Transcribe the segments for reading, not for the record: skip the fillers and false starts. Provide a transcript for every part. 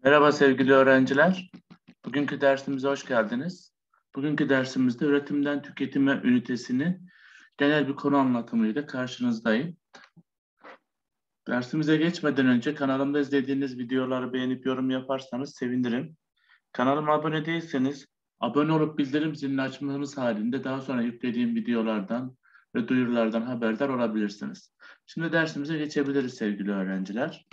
Merhaba sevgili öğrenciler. Bugünkü dersimize hoş geldiniz. Bugünkü dersimizde üretimden tüketime ünitesinin genel bir konu anlatımıyla karşınızdayım. Dersimize geçmeden önce kanalımda izlediğiniz videoları beğenip yorum yaparsanız sevinirim. Kanalıma abone değilseniz abone olup bildirim zilini açmanız halinde daha sonra yüklediğim videolardan ve duyurulardan haberdar olabilirsiniz. Şimdi dersimize geçebiliriz sevgili öğrenciler.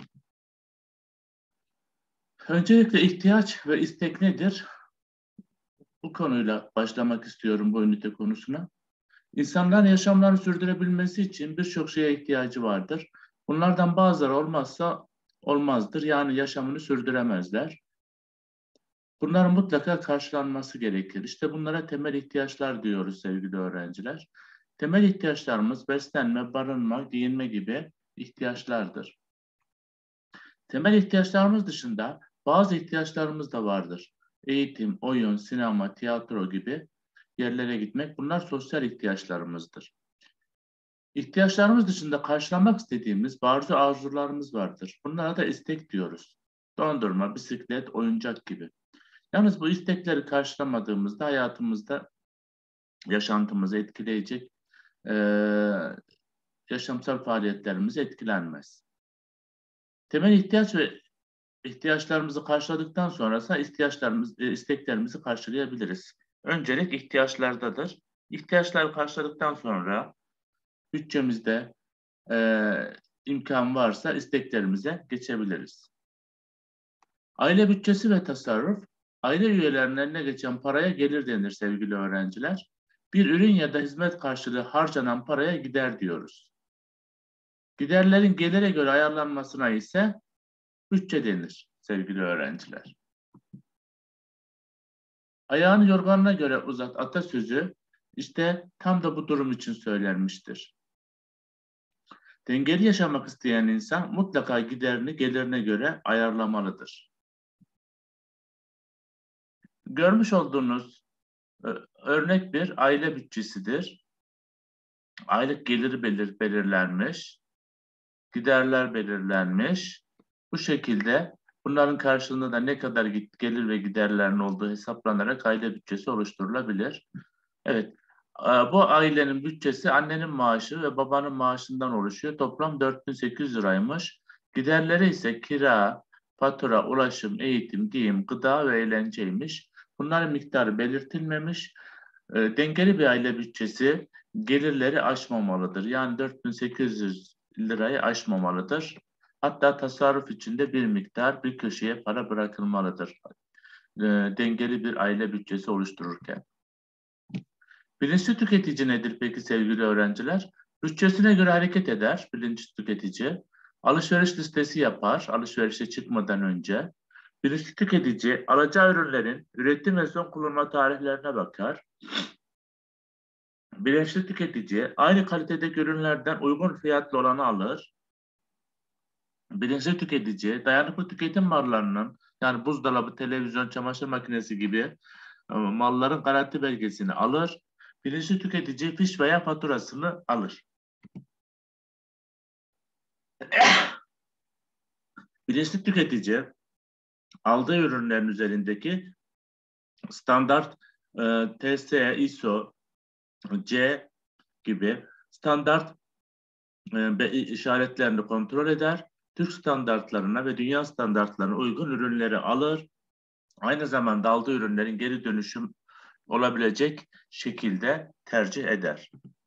Öncelikle ihtiyaç ve istek nedir? Bu konuyla başlamak istiyorum bu ünite konusuna. İnsanların yaşamlarını sürdürebilmesi için birçok şeye ihtiyacı vardır. Bunlardan bazıları olmazsa olmazdır. Yani yaşamını sürdüremezler. Bunların mutlaka karşılanması gerekir. İşte bunlara temel ihtiyaçlar diyoruz sevgili öğrenciler. Temel ihtiyaçlarımız beslenme, barınma, giyinme gibi ihtiyaçlardır. Temel ihtiyaçlarımız dışında bazı ihtiyaçlarımız da vardır. Eğitim, oyun, sinema, tiyatro gibi yerlere gitmek bunlar sosyal ihtiyaçlarımızdır. İhtiyaçlarımız dışında karşılamak istediğimiz bazı arzularımız vardır. Bunlara da istek diyoruz. Dondurma, bisiklet, oyuncak gibi. Yalnız bu istekleri karşılamadığımızda hayatımızda yaşantımızı etkileyecek yaşamsal faaliyetlerimiz etkilenmez. Temel ihtiyaç ve ihtiyaçlarımızı karşıladıktan sonrası isteklerimizi karşılayabiliriz. Öncelik ihtiyaçlardadır. İhtiyaçları karşıladıktan sonra bütçemizde imkan varsa isteklerimize geçebiliriz. Aile bütçesi ve tasarruf, aile üyelerinin eline geçen paraya gelir denir sevgili öğrenciler. Bir ürün ya da hizmet karşılığı harcanan paraya gider diyoruz. Giderlerin gelire göre ayarlanmasına ise bütçe denir sevgili öğrenciler. Ayağını yorganına göre uzat atasözü işte tam da bu durum için söylenmiştir. Dengeli yaşamak isteyen insan mutlaka giderini gelirine göre ayarlamalıdır. Görmüş olduğunuz örnek bir aile bütçesidir. Aylık geliri belirlenmiş, giderler belirlenmiş. Bu şekilde bunların karşılığında da ne kadar gelir ve giderlerin olduğu hesaplanarak aile bütçesi oluşturulabilir. Evet, bu ailenin bütçesi annenin maaşı ve babanın maaşından oluşuyor. Toplam 4.800 liraymış. Giderleri ise kira, fatura, ulaşım, eğitim, giyim, gıda ve eğlenceymiş. Bunların miktarı belirtilmemiş. Dengeli bir aile bütçesi gelirleri aşmamalıdır. Yani 4.800 lirayı aşmamalıdır. Hatta tasarruf içinde bir miktar bir köşeye para bırakılmalıdır. Dengeli bir aile bütçesi oluştururken. Bilinçli tüketici nedir peki sevgili öğrenciler? Bütçesine göre hareket eder bilinçli tüketici. Alışveriş listesi yapar alışverişe çıkmadan önce. Bilinçli tüketici alacağı ürünlerin üretim ve son kullanma tarihlerine bakar. Bilinçli tüketici aynı kalitedeki ürünlerden uygun fiyatlı olanı alır. Bilinçli tüketici dayanıklı tüketim mallarının yani buzdolabı, televizyon, çamaşır makinesi gibi malların garanti belgesini alır. Bilinçli tüketici fiş veya faturasını alır. Bilinçli tüketici aldığı ürünlerin üzerindeki standart TSE, ISO, C gibi standart işaretlerini kontrol eder. Türk standartlarına ve dünya standartlarına uygun ürünleri alır. Aynı zamanda aldığı ürünlerin geri dönüşüm olabilecek şekilde tercih eder.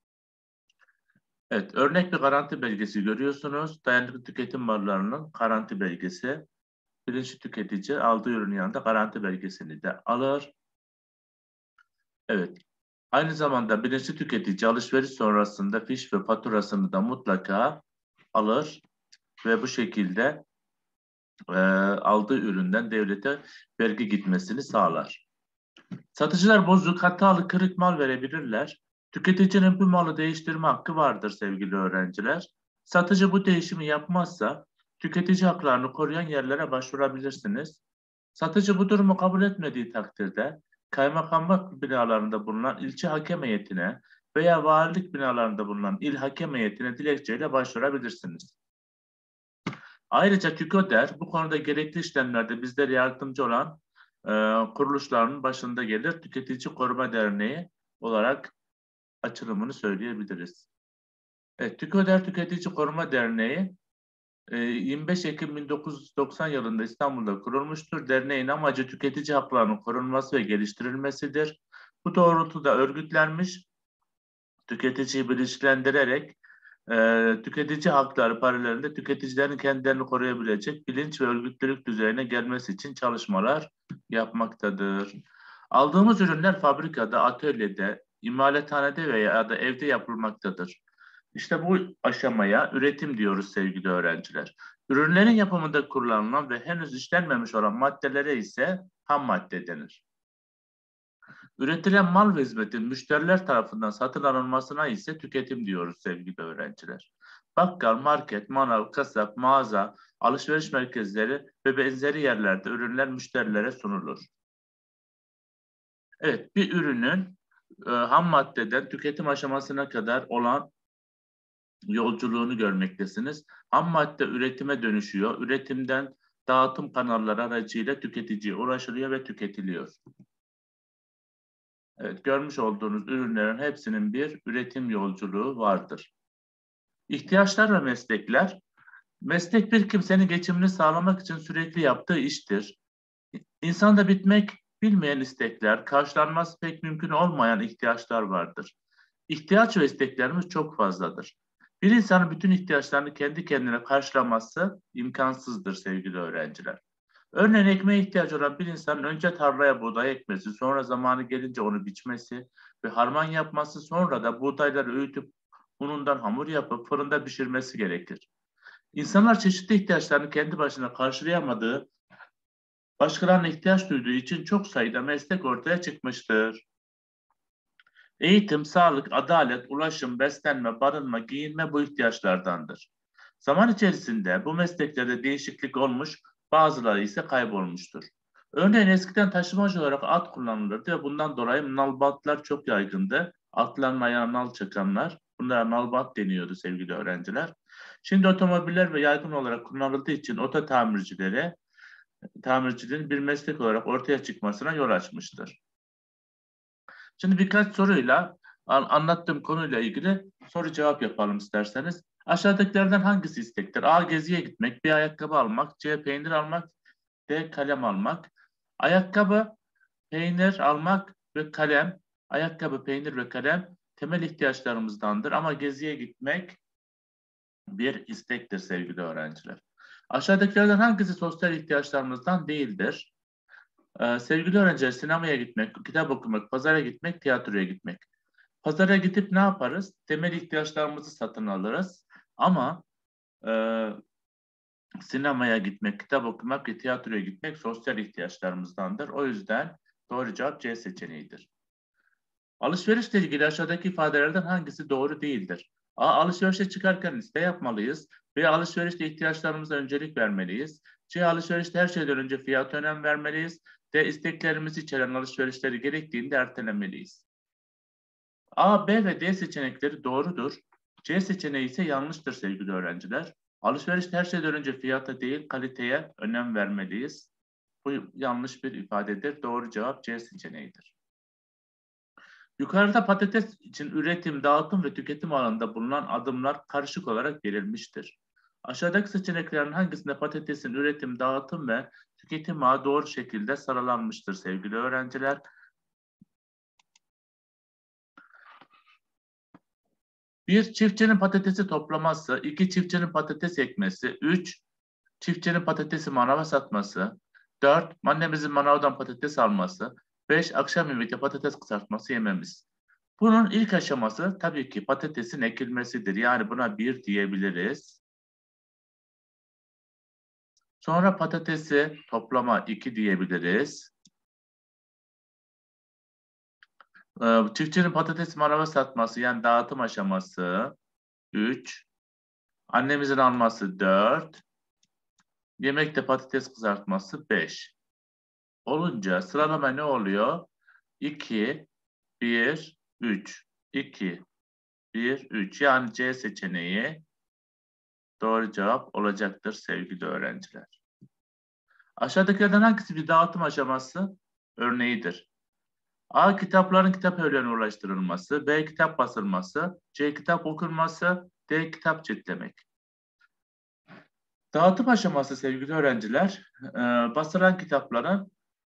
Evet, örnek bir garanti belgesi görüyorsunuz. Dayanıklı tüketim mallarının garanti belgesi. Bilinçli tüketici aldığı ürünün yanında garanti belgesini de alır. Evet. Aynı zamanda bilinçli tüketici alışveriş sonrasında fiş ve faturasını da mutlaka alır ve bu şekilde aldığı üründen devlete vergi gitmesini sağlar. Satıcılar bozuk, hatalı, kırık mal verebilirler. Tüketicinin bu malı değiştirme hakkı vardır sevgili öğrenciler. Satıcı bu değişimi yapmazsa tüketici haklarını koruyan yerlere başvurabilirsiniz. Satıcı bu durumu kabul etmediği takdirde kaymakamlık binalarında bulunan ilçe hakem heyetine veya valilik binalarında bulunan il hakem heyetine dilekçeyle başvurabilirsiniz. Ayrıca TÜKÖDER bu konuda gerekli işlemlerde bizlere yardımcı olan kuruluşların başında gelir. Tüketici Koruma Derneği olarak açılımını söyleyebiliriz. Evet, TÜKÖDER Tüketici Koruma Derneği 25 Ekim 1990 yılında İstanbul'da kurulmuştur. Derneğin amacı tüketici haklarının korunması ve geliştirilmesidir. Bu doğrultuda örgütlenmiş, tüketiciyi bilinçlendirerek tüketici hakları paralelinde tüketicilerin kendilerini koruyabilecek bilinç ve örgütlülük düzeyine gelmesi için çalışmalar yapmaktadır. Aldığımız ürünler fabrikada, atölyede, imalathanede veya da evde yapılmaktadır. İşte bu aşamaya üretim diyoruz sevgili öğrenciler. Ürünlerin yapımında kullanılan ve henüz işlenmemiş olan maddelere ise ham madde denir. Üretilen mal ve hizmetin müşteriler tarafından satın alınmasına ise tüketim diyoruz sevgili öğrenciler. Bakkal, market, manav, kasap, mağaza, alışveriş merkezleri ve benzeri yerlerde ürünler müşterilere sunulur. Evet, bir ürünün ham maddeden tüketim aşamasına kadar olan yolculuğunu görmektesiniz. Ham madde üretime dönüşüyor. Üretimden dağıtım kanalları aracıyla tüketiciye ulaşılıyor ve tüketiliyor. Evet, görmüş olduğunuz ürünlerin hepsinin bir üretim yolculuğu vardır. İhtiyaçlar ve meslekler. Meslek bir kimsenin geçimini sağlamak için sürekli yaptığı iştir. İnsanda bitmek bilmeyen istekler, karşılanması pek mümkün olmayan ihtiyaçlar vardır. İhtiyaç ve isteklerimiz çok fazladır. Bir insanın bütün ihtiyaçlarını kendi kendine karşılaması imkansızdır sevgili öğrenciler. Örneğin ekmeğe ihtiyacı olan bir insanın önce tarlaya buğday ekmesi, sonra zamanı gelince onu biçmesi ve harman yapması, sonra da buğdayları öğütüp unundan hamur yapıp fırında pişirmesi gerekir. İnsanlar çeşitli ihtiyaçlarını kendi başına karşılayamadığı, başkalarına ihtiyaç duyduğu için çok sayıda meslek ortaya çıkmıştır. Eğitim, sağlık, adalet, ulaşım, beslenme, barınma, giyinme bu ihtiyaçlardandır. Zaman içerisinde bu mesleklerde değişiklik olmuş, bazıları ise kaybolmuştur. Örneğin eskiden taşımacı olarak at kullanılırdı ve bundan dolayı nalbatlar çok yaygındı. Atların ayağına nal çakanlar, bunlara nalbat deniyordu sevgili öğrenciler. Şimdi otomobiller ve yaygın olarak kullanıldığı için tamirciliğin bir meslek olarak ortaya çıkmasına yol açmıştır. Şimdi birkaç soruyla anlattığım konuyla ilgili soru cevap yapalım isterseniz. Aşağıdakilerden hangisi istektir? A. Geziye gitmek, B. Ayakkabı almak, C. Peynir almak, D. Kalem almak. Ayakkabı, peynir almak ve kalem, ayakkabı, peynir ve kalem temel ihtiyaçlarımızdandır ama geziye gitmek bir istektir sevgili öğrenciler. Aşağıdakilerden hangisi sosyal ihtiyaçlarımızdan değildir? Sevgili öğrenciler, sinemaya gitmek, kitap okumak, pazara gitmek, tiyatroya gitmek. Pazara gidip ne yaparız? Temel ihtiyaçlarımızı satın alırız. Ama e, sinemaya gitmek, kitap okumak ve tiyatroya gitmek sosyal ihtiyaçlarımızdandır. O yüzden doğru cevap C seçeneğidir. Alışverişle ilgili aşağıdaki ifadelerden hangisi doğru değildir? A. Alışverişe çıkarken liste yapmalıyız. B. Alışverişte ihtiyaçlarımıza öncelik vermeliyiz. C. Alışverişte her şeyden önce fiyata önem vermeliyiz. D. İsteklerimizi içeren alışverişleri gerektiğinde ertelemeliyiz. A, B ve D seçenekleri doğrudur. C seçeneği ise yanlıştır sevgili öğrenciler. Alışverişte her şeyden önce fiyata değil kaliteye önem vermeliyiz. Bu yanlış bir ifadedir. Doğru cevap C seçeneğidir. Yukarıda patates için üretim, dağıtım ve tüketim alanında bulunan adımlar karışık olarak verilmiştir. Aşağıdaki seçeneklerin hangisinde patatesin üretim, dağıtım ve tüketim ağı doğru şekilde sıralanmıştır sevgili öğrenciler? Bir, çiftçinin patatesi toplaması. İki, çiftçinin patates ekmesi. Üç, çiftçinin patatesi manava satması. Dört, annemizin manavdan patates alması. Beş, akşam yemekte patates kızartması yememiz. Bunun ilk aşaması tabii ki patatesin ekilmesidir. Yani buna bir diyebiliriz. Sonra patatesi toplama 2 diyebiliriz. Çiftçinin patates manava satması yani dağıtım aşaması 3. Annemizin alması 4. Yemekte patates kızartması 5. Olunca sıralama ne oluyor? 2, 1, 3. 2, 1, 3. Yani C seçeneği doğru cevap olacaktır sevgili öğrenciler. Aşağıdakilerden hangisi bir dağıtım aşaması örneğidir? A. Kitapların kitap evlerine ulaştırılması. B. Kitap basılması. C. Kitap okunması. D. Kitap ciltlemek. Dağıtım aşaması sevgili öğrenciler, basılan kitapların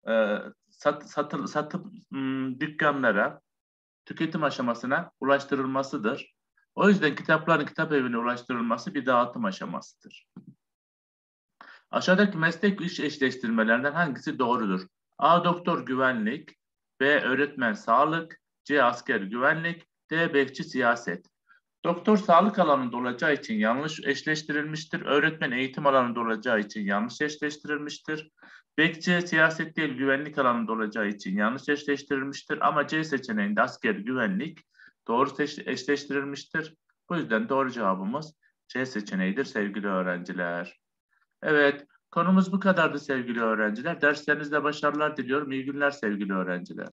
satıp dükkanlara, tüketim aşamasına ulaştırılmasıdır. O yüzden kitapların kitap evine ulaştırılması bir dağıtım aşamasıdır. Aşağıdaki meslek iş eşleştirmelerinden hangisi doğrudur? A. Doktor güvenlik. B. Öğretmen sağlık. C. Asker güvenlik. D. Bekçi siyaset. Doktor sağlık alanında olacağı için yanlış eşleştirilmiştir. Öğretmen eğitim alanında olacağı için yanlış eşleştirilmiştir. Bekçi siyaset değil güvenlik alanında olacağı için yanlış eşleştirilmiştir. Ama C seçeneğinde asker güvenlik doğru eşleştirilmiştir. Bu yüzden doğru cevabımız C seçeneğidir sevgili öğrenciler. Evet, konumuz bu kadardı sevgili öğrenciler. Derslerinizde başarılar diliyorum. İyi günler sevgili öğrenciler.